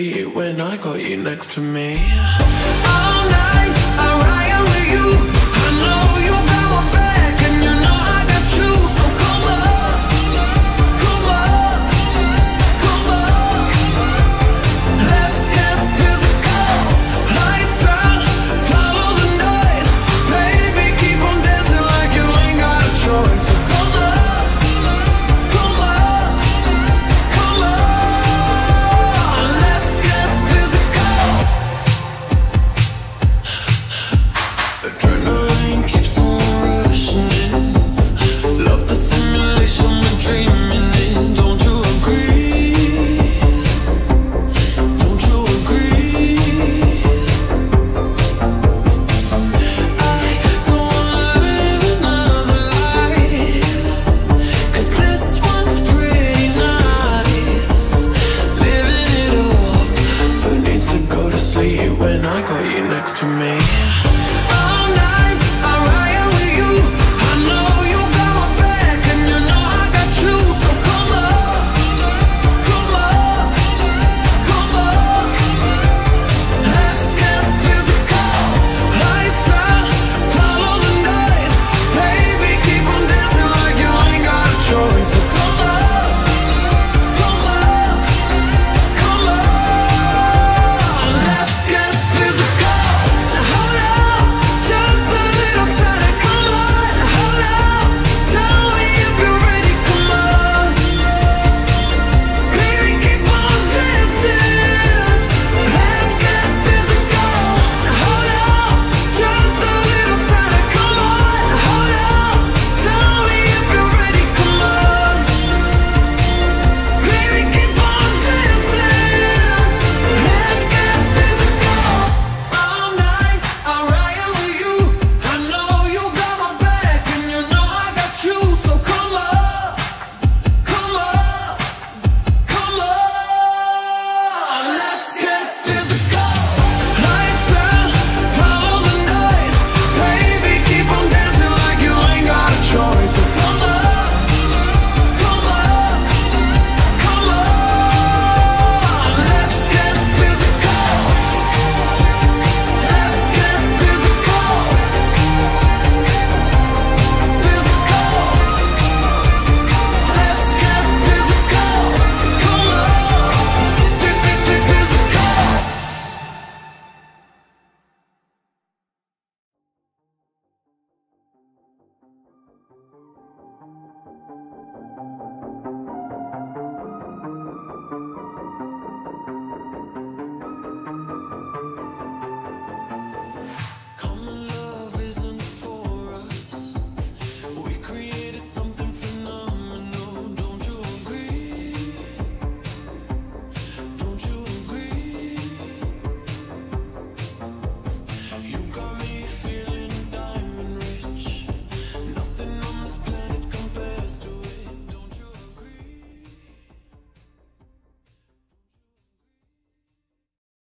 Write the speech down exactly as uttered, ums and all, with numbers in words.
sleep when I got you next to me. All night I ride with you. I know you got my back and you know I got you. So come up, come up, come up. Let's get physical. Lights out, follow the noise. Baby, keep on dancing like you ain't got a choice. So come up, come up, come up. Let's get physical. Adrenaline keeps on rushing in. Love the simulation we're dreaming in. Don't you agree? Don't you agree? I don't wanna live another life, 'cause this one's pretty nice. Living it up. Who needs to go to sleep when I got you next to me?